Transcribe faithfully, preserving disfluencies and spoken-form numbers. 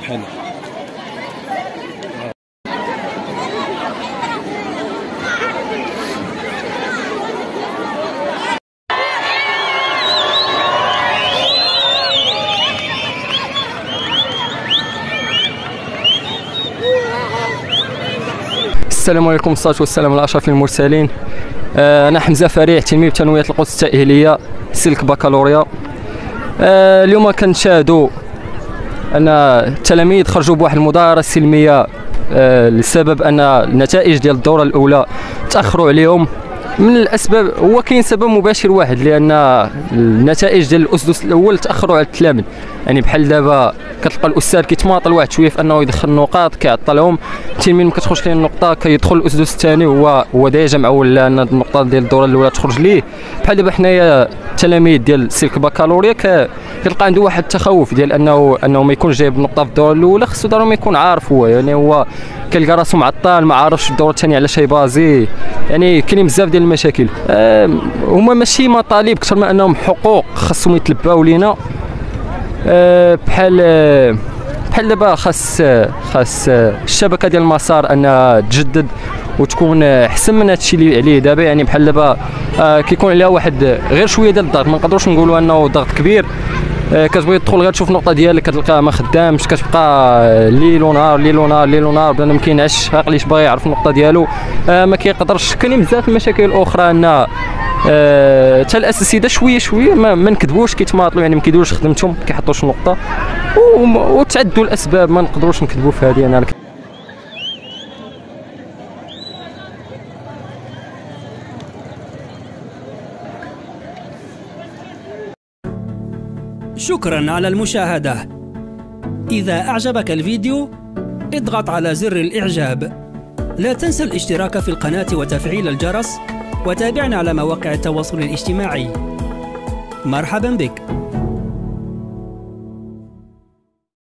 حلو. السلام عليكم والصلاة والسلام على أشرف المرسلين. آه أنا حمزة فريح تلميذ بثانوية القدس التأهيلية سلك بكالوريا. آه اليوم كنشاهدوا أن التلاميذ خرجوا بواحد المظاهرة سلمية آه لسبب أن النتائج ديال الدورة الأولى تأخروا عليهم. من الأسباب هو كاين سبب مباشر واحد، لأن النتائج ديال الأسدس الأول تأخروا على التلاميذ. يعني بحال دابا كتلقى الأستاذ كيتماطل واحد شوية في أنه يدخل نقاط كيعطلهم، التلميذ ما كتخرج ليه النقطة كيدخل الأسدس الثاني هو هو ديجا معول أن النقطة ديال الدورة الأولى تخرج ليه. بحال دابا حنايا التلاميذ ديال سلك بكالوريا كتلقى عنده واحد التخوف ديال أنه أنه ما يكونش جايب نقطة في الدورة الأولى، خصو ضروري يكون عارف هو، يعني هو كيلقى راسو معطل ما عارفش الدورة الثانية على شي بازي. يعني كاينين بزاف ديال المشاكل. أه هما ماشي مطالب اكثر من انهم حقوق خاصهم يتلباو لينا. أه بحال بحال دابا خاص خاص الشبكه ديال المسار انها تجدد وتكون احسن من هادشي اللي عليه دابا. يعني بحال دابا أه كيكون عليها واحد غير شويه ديال الضغط، ما نقدروش نقولوا انه ضغط كبير. أه كتبغي تدخل غير تشوف النقطه ديالك كتلقاها ما خدامش، كتبقى ليل ونهار ليل ونهار ليل ونهار بلا ما كينعش عقليش باغي يعرف النقطه ديالو. أه ما كيقدرش. كاينين بزاف المشاكل اخرى ان حتى أه الاساتذه شويه شويه ما, ما نكذبوش كيتماطلوا، يعني ما كيديروش خدمتهم ما كيحطوش النقطه، وتعدوا الاسباب ما نقدروش نكذبوا في هذه. انا شكرا على المشاهدة. إذا أعجبك الفيديو اضغط على زر الإعجاب. لا تنسى الاشتراك في القناة وتفعيل الجرس، وتابعنا على مواقع التواصل الاجتماعي. مرحبا بك.